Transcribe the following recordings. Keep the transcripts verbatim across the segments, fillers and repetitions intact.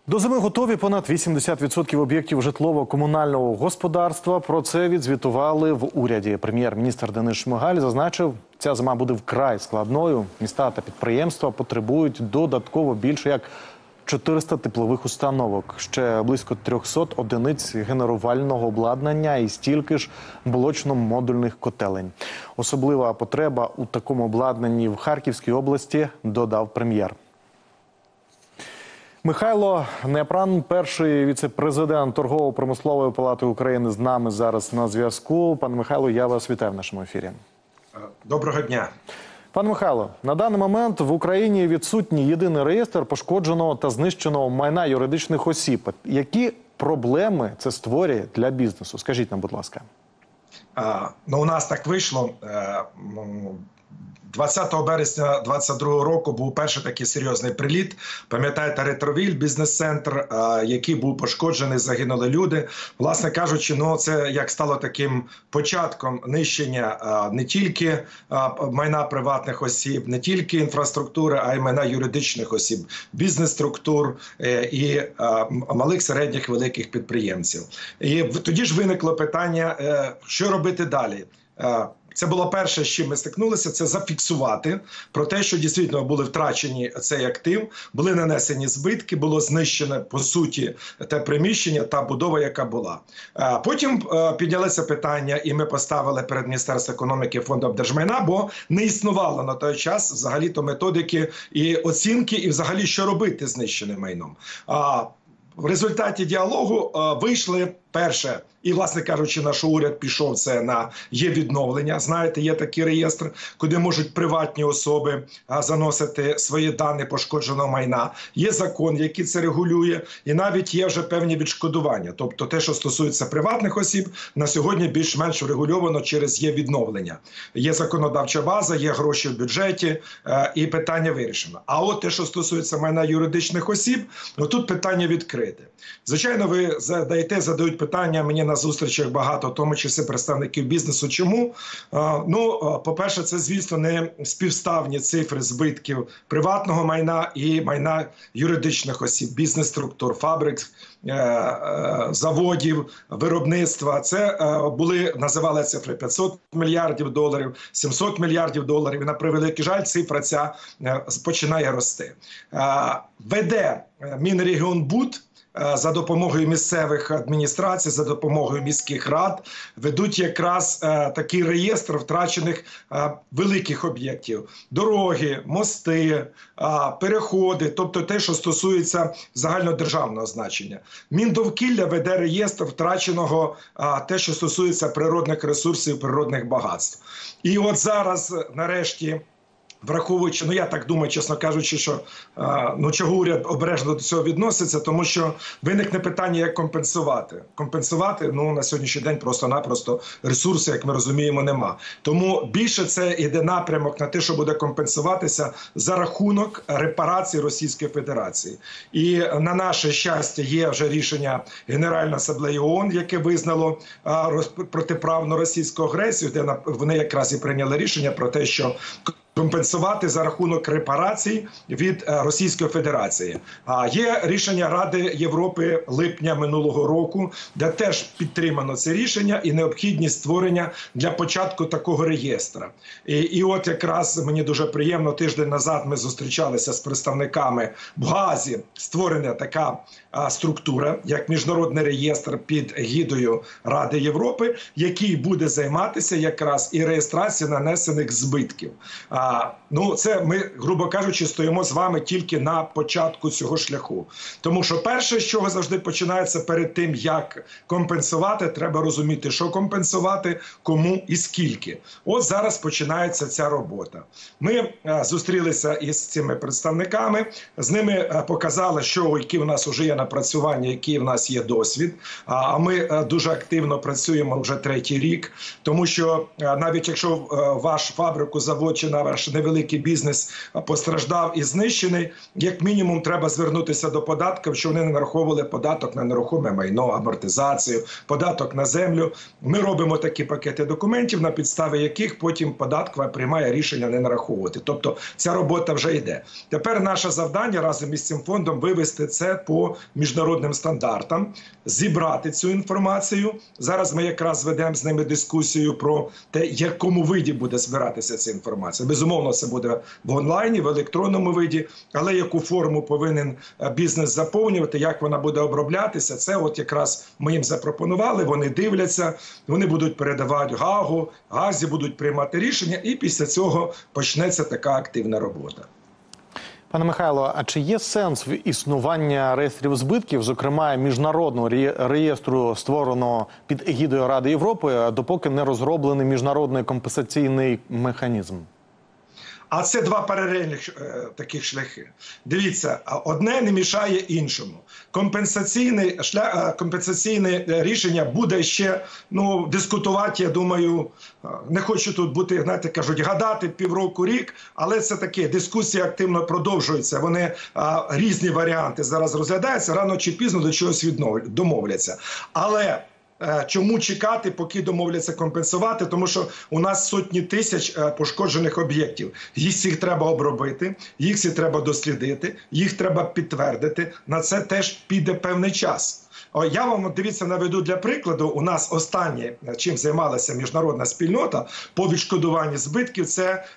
До зими готові понад вісімдесят відсотків об'єктів житлово-комунального господарства. Про це відзвітували в уряді. Прем'єр-міністр Денис Шмигаль зазначив, ця зима буде вкрай складною. Міста та підприємства потребують додатково більше як чотириста теплових установок, ще близько трьохсот одиниць генерувального обладнання і стільки ж блочно-модульних котелень. Особлива потреба у такому обладнанні в Харківській області, додав прем'єр. Михайло Непран, перший віце-президент Торгово-промислової палати України, з нами зараз на зв'язку. Пане Михайло, я вас вітаю в нашому ефірі. Доброго дня. Пане Михайло, на даний момент в Україні відсутній єдиний реєстр пошкодженого та знищеного майна юридичних осіб. Які проблеми це створює для бізнесу? Скажіть нам, будь ласка. А, ну, у нас так вийшло. двадцятого березня двадцять другого року був перший такий серйозний приліт. Пам'ятаєте, Ретровіль, бізнес-центр, який був пошкоджений, загинули люди. Власне кажучи, ну це як стало таким початком нищення не тільки майна приватних осіб, не тільки інфраструктури, а й майна юридичних осіб, бізнес-структур і малих, середніх, великих підприємців. І тоді ж виникло питання, що робити далі. Це було перше, з чим ми стикнулися, це зафіксувати про те, що дійсно були втрачені цей актив, були нанесені збитки, було знищено, по суті, те приміщення, та будова, яка була. Потім піднялося питання, і ми поставили перед Міністерством економіки, Фондом держмайна, бо не існувало на той час взагалі-то методики і оцінки, і взагалі, що робити з знищеним майном. В результаті діалогу вийшли перше, і, власне кажучи, наш уряд пішов це на є-відновлення. Знаєте, є такий реєстр, куди можуть приватні особи заносити свої дані пошкодженого майна. Є закон, який це регулює, і навіть є вже певні відшкодування. Тобто те, що стосується приватних осіб, на сьогодні більш-менш врегульовано через є-відновлення. Є законодавча база, є гроші в бюджеті, і питання вирішено. А от те, що стосується майна юридичних осіб, ну тут питання відкрите. Звичайно, ви задаєте, задають питання мені на зустрічах багато, в тому числі представників бізнесу. Чому? Ну, по-перше, це, звісно, не співставні цифри збитків приватного майна і майна юридичних осіб, бізнес-структур, фабрик, заводів, виробництва. Це були, називали цифри п'ятсот мільярдів доларів, сімсот мільярдів доларів. І, на превеликий жаль, цифра ця починає рости. Веде Мінрегіонбуд за допомогою місцевих адміністрацій, за допомогою міських рад, ведуть якраз е, такий реєстр втрачених е, великих об'єктів. Дороги, мости, е, переходи, тобто те, що стосується загальнодержавного значення. Міндовкілля веде реєстр втраченого, е, те, що стосується природних ресурсів, природних багатств. І от зараз, нарешті, враховуючи, ну я так думаю, чесно кажучи, що ну чого уряд обережно до цього відноситься, тому що виникне питання, як компенсувати. Компенсувати, ну на сьогоднішній день просто-напросто ресурсу, як ми розуміємо, нема. Тому більше це йде напрямок на те, що буде компенсуватися за рахунок репарацій Російської Федерації. І на наше щастя є вже рішення Генеральної асамблеї ООН, яке визнало протиправну російську агресію, де вони якраз і прийняли рішення про те, що компенсувати за рахунок репарацій від Російської Федерації. А є рішення Ради Європи липня минулого року, де теж підтримано це рішення і необхідність створення для початку такого реєстра. І, і от якраз мені дуже приємно, тиждень назад ми зустрічалися з представниками в Гаазі, створена така а, структура, як міжнародний реєстр під егідою Ради Європи, який буде займатися якраз і реєстрацією нанесених збитків. А, Ну, це ми, грубо кажучи, стоїмо з вами тільки на початку цього шляху. Тому що перше, з чого завжди починається перед тим, як компенсувати, треба розуміти, що компенсувати, кому і скільки. От зараз починається ця робота. Ми а, зустрілися із цими представниками, з ними а, показали, що, які в нас вже є напрацювання, який в нас є досвід. А, а ми а, дуже активно працюємо вже третій рік, тому що а, навіть якщо а, ваш фабрику, завод чи навіть ваш невеликий бізнес постраждав і знищений, як мінімум треба звернутися до податків, що вони не нараховували податок на нерухоме майно, амортизацію, податок на землю. Ми робимо такі пакети документів, на підставі яких потім податкова приймає рішення не нараховувати. Тобто ця робота вже йде. Тепер наше завдання разом із цим фондом вивести це по міжнародним стандартам, зібрати цю інформацію. Зараз ми якраз ведемо з ними дискусію про те, в якому виді буде збиратися ця інформація. Безумовно, це буде в онлайні, в електронному виді, але яку форму повинен бізнес заповнювати, як вона буде оброблятися, це от якраз ми їм запропонували, вони дивляться, вони будуть передавати ГАГу, ГАЗі будуть приймати рішення, і після цього почнеться така активна робота. Пане Михайло, а чи є сенс в існування реєстрів збитків, зокрема міжнародного реєстру, створеного під егідою Ради Європи, допоки не розроблений міжнародний компенсаційний механізм? А це два паралельних е, таких шляхи. Дивіться, одне не мішає іншому. Компенсаційне, шля, компенсаційне рішення буде ще ну, дискутувати, я думаю, не хочу тут бути, знаєте, кажуть, гадати півроку, рік, але це таке, дискусія активно продовжується. Вони а, різні варіанти зараз розглядаються, рано чи пізно до чогось віднов... домовляться. Але чому чекати, поки домовляться компенсувати? Тому що у нас сотні тисяч пошкоджених об'єктів. Їх всіх треба обробити, їх всі треба дослідити, їх треба підтвердити. На це теж піде певний час. Я вам, дивіться, наведу для прикладу, у нас останнє, чим займалася міжнародна спільнота по відшкодуванню збитків, це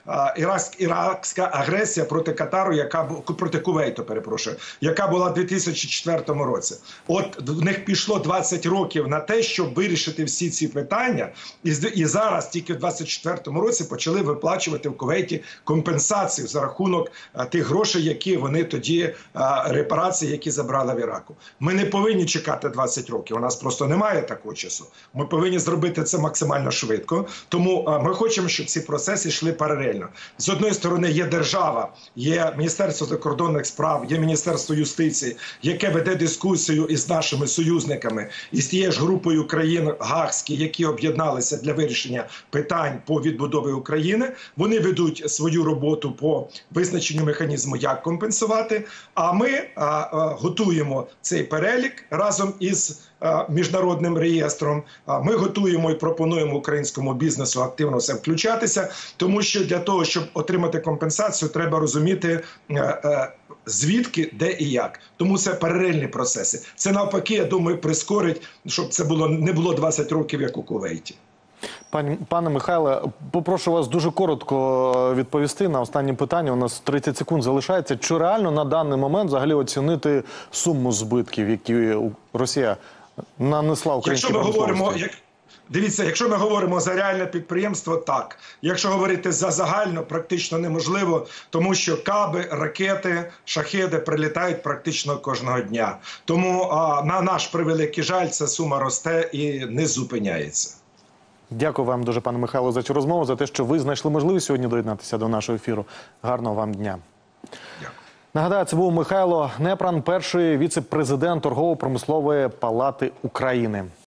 іракська агресія проти Катару, яка проти Кувейту, перепрошую, яка була в дві тисячі четвертому році. От в них пішло двадцять років на те, щоб вирішити всі ці питання, і, і зараз тільки в двадцять четвертому році почали виплачувати в Кувейті компенсацію за рахунок а, тих грошей, які вони тоді, а, репарації, які забрали в Іраку. Ми не повинні чекати двадцять років. У нас просто немає такого часу. Ми повинні зробити це максимально швидко. Тому а, ми хочемо, щоб ці процеси йшли паралельно. З одної сторони є держава, є Міністерство закордонних справ, є Міністерство юстиції, яке веде дискусію із нашими союзниками, із тією ж групою країн Гаагські, які об'єдналися для вирішення питань по відбудові України. Вони ведуть свою роботу по визначенню механізму, як компенсувати. А ми а, а, готуємо цей перелік разом із а, міжнародним реєстром. А, ми готуємо і пропонуємо українському бізнесу активно все включатися, тому що для того, щоб отримати компенсацію, треба розуміти, а, а, звідки, де і як. Тому це паралельні процеси. Це навпаки, я думаю, прискорить, щоб це було не було двадцять років, як у Кувейті. Пані, пане Михайле, попрошу вас дуже коротко відповісти на останнє питання. У нас тридцять секунд залишається. Чи реально на даний момент взагалі оцінити суму збитків, які Росія нанесла українській промисловості? Якщо ми говоримо, як... Дивіться, якщо ми говоримо за реальне підприємство, так. Якщо говорити за загально, практично неможливо, тому що каби, ракети, шахеди прилітають практично кожного дня. Тому а, на наш превеликий жаль, ця сума росте і не зупиняється. Дякую вам дуже, пане Михайло, за цю розмову, за те, що ви знайшли можливість сьогодні доєднатися до нашого ефіру. Гарного вам дня. Дякую. Нагадаю, це був Михайло Непран, перший віце-президент Торгово-промислової палати України.